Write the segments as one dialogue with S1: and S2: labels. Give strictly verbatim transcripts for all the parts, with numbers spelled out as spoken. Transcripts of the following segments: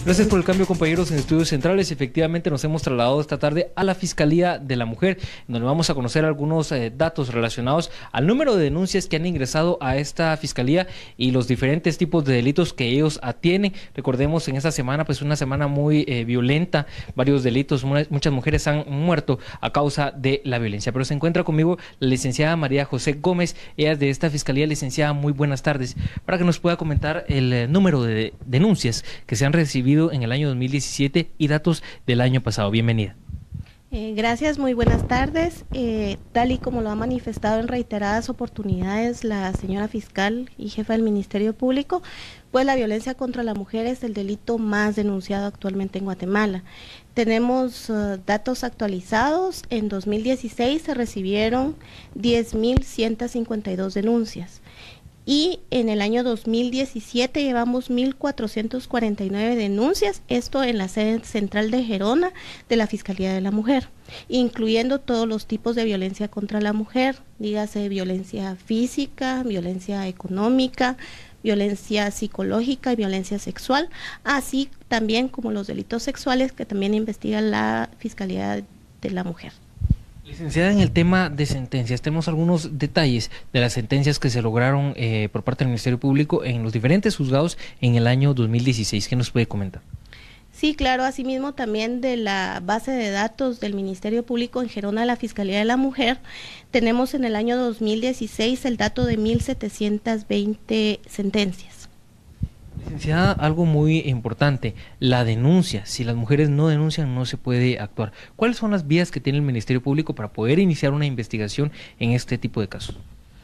S1: Gracias por el cambio, compañeros en Estudios Centrales. Efectivamente nos hemos trasladado esta tarde a la Fiscalía de la Mujer, donde vamos a conocer algunos eh, datos relacionados al número de denuncias que han ingresado a esta Fiscalía y los diferentes tipos de delitos que ellos atienden. Recordemos, en esta semana, pues una semana muy eh, violenta, varios delitos, muchas mujeres han muerto a causa de la violencia. Pero se encuentra conmigo la licenciada María José Gómez, ella es de esta Fiscalía. Licenciada, muy buenas tardes, para que nos pueda comentar el eh, número de denuncias que se han recibido en el año dos mil diecisiete y datos del año pasado. Bienvenida.
S2: Eh, gracias, muy buenas tardes. Eh, tal y como lo ha manifestado en reiteradas oportunidades la señora fiscal y jefa del Ministerio Público, pues la violencia contra la mujer es el delito más denunciado actualmente en Guatemala. Tenemos uh, datos actualizados. En dos mil dieciséis se recibieron diez mil ciento cincuenta y dos denuncias. Y en el año dos mil diecisiete llevamos mil cuatrocientas cuarenta y nueve denuncias, esto en la sede central de Gerona de la Fiscalía de la Mujer, incluyendo todos los tipos de violencia contra la mujer, dígase violencia física, violencia económica, violencia psicológica y violencia sexual, así también como los delitos sexuales que también investiga la Fiscalía de la Mujer.
S1: Licenciada, en el tema de sentencias, tenemos algunos detalles de las sentencias que se lograron eh, por parte del Ministerio Público en los diferentes juzgados en el año dos mil dieciséis. ¿Qué nos puede comentar?
S2: Sí, claro, asimismo también de la base de datos del Ministerio Público en Gerona de la Fiscalía de la Mujer, tenemos en el año dos mil dieciséis el dato de mil setecientas veinte sentencias.
S1: Licenciada, algo muy importante, la denuncia. Si las mujeres no denuncian, no se puede actuar. ¿Cuáles son las vías que tiene el Ministerio Público para poder iniciar una investigación en este tipo de casos?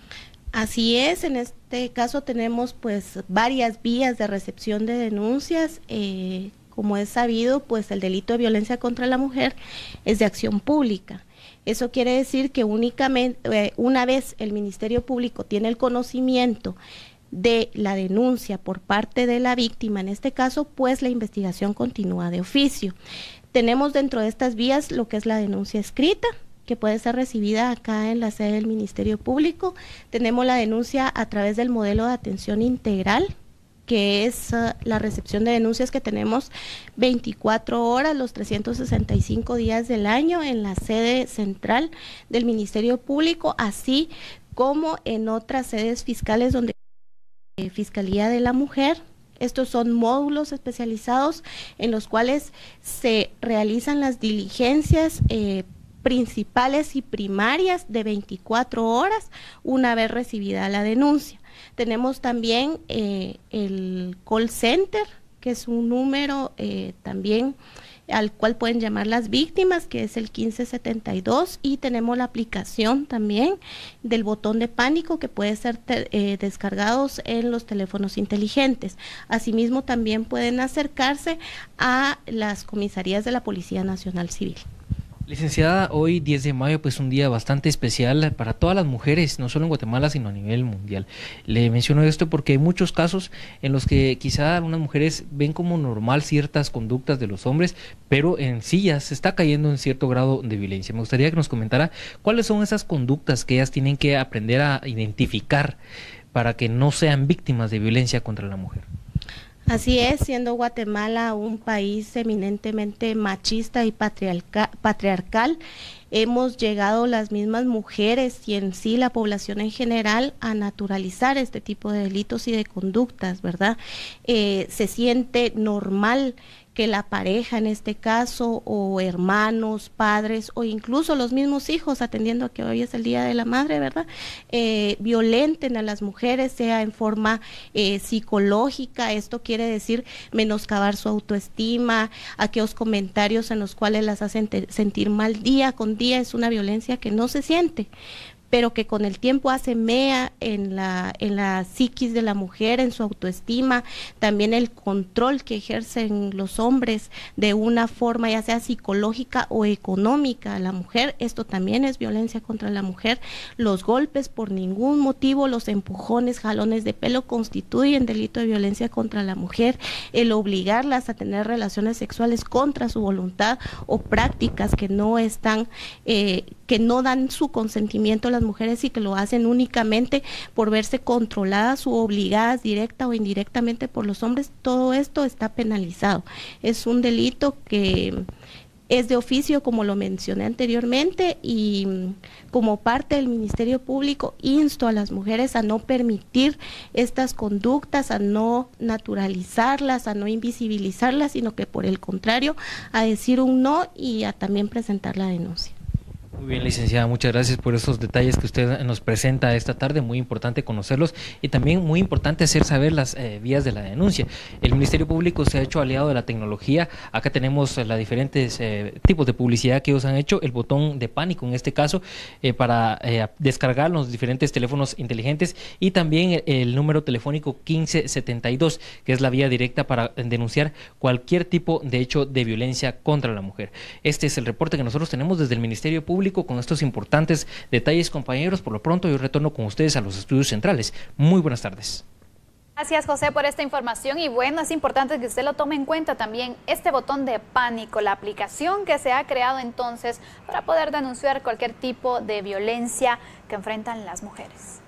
S2: Así es, en este caso tenemos pues varias vías de recepción de denuncias. Eh, como es sabido, pues el delito de violencia contra la mujer es de acción pública. Eso quiere decir que únicamente, eh, una vez el Ministerio Público tiene el conocimiento de la denuncia por parte de la víctima, en este caso, pues la investigación continúa de oficio. Tenemos dentro de estas vías lo que es la denuncia escrita, que puede ser recibida acá en la sede del Ministerio Público. Tenemos la denuncia a través del modelo de atención integral, que es uh, la recepción de denuncias que tenemos veinticuatro horas, los trescientos sesenta y cinco días del año en la sede central del Ministerio Público, así como en otras sedes fiscales donde Fiscalía de la Mujer. Estos son módulos especializados en los cuales se realizan las diligencias eh, principales y primarias de veinticuatro horas una vez recibida la denuncia. Tenemos también eh, el call center, que es un número eh, también al cual pueden llamar las víctimas, que es el quince setenta y dos, y tenemos la aplicación también del botón de pánico que puede ser te, eh, descargados en los teléfonos inteligentes. Asimismo también pueden acercarse a las comisarías de la Policía Nacional Civil.
S1: Licenciada, hoy diez de mayo, pues un día bastante especial para todas las mujeres, no solo en Guatemala, sino a nivel mundial. Le menciono esto porque hay muchos casos en los que quizá algunas mujeres ven como normal ciertas conductas de los hombres, pero en sí ya se está cayendo en cierto grado de violencia. Me gustaría que nos comentara cuáles son esas conductas que ellas tienen que aprender a identificar para que no sean víctimas de violencia contra la mujer.
S2: Así es, siendo Guatemala un país eminentemente machista y patriarca, patriarcal, hemos llegado las mismas mujeres y en sí la población en general a naturalizar este tipo de delitos y de conductas, ¿verdad? Eh, se siente normal que la pareja en este caso, o hermanos, padres, o incluso los mismos hijos, atendiendo a que hoy es el Día de la Madre, ¿verdad?, eh, violenten a las mujeres, sea en forma eh, psicológica. Esto quiere decir menoscabar su autoestima, aquellos comentarios en los cuales las hacen sentir mal día con día. Es una violencia que no se siente, pero que con el tiempo hace mella en la, en la psiquis de la mujer, en su autoestima, también el control que ejercen los hombres de una forma ya sea psicológica o económica a la mujer. Esto también es violencia contra la mujer. Los golpes por ningún motivo, los empujones, jalones de pelo constituyen delito de violencia contra la mujer. El obligarlas a tener relaciones sexuales contra su voluntad o prácticas que no están eh, que no dan su consentimiento a las mujeres y que lo hacen únicamente por verse controladas o obligadas directa o indirectamente por los hombres, todo esto está penalizado. Es un delito que es de oficio, como lo mencioné anteriormente, y como parte del Ministerio Público insto a las mujeres a no permitir estas conductas, a no naturalizarlas, a no invisibilizarlas, sino que por el contrario, a decir un no y a también presentar la denuncia.
S1: Muy bien, licenciada, muchas gracias por esos detalles que usted nos presenta esta tarde, muy importante conocerlos y también muy importante hacer saber las eh, vías de la denuncia. El Ministerio Público se ha hecho aliado de la tecnología, acá tenemos eh, los diferentes eh, tipos de publicidad que ellos han hecho, el botón de pánico en este caso, eh, para eh, descargar los diferentes teléfonos inteligentes y también el, el número telefónico quince setenta y dos, que es la vía directa para denunciar cualquier tipo de hecho de violencia contra la mujer. Este es el reporte que nosotros tenemos desde el Ministerio Público con estos importantes detalles, compañeros. Por lo pronto yo retorno con ustedes a los estudios centrales. Muy buenas tardes.
S3: Gracias, José, por esta información y bueno, es importante que usted lo tome en cuenta también este botón de pánico, la aplicación que se ha creado entonces para poder denunciar cualquier tipo de violencia que enfrentan las mujeres.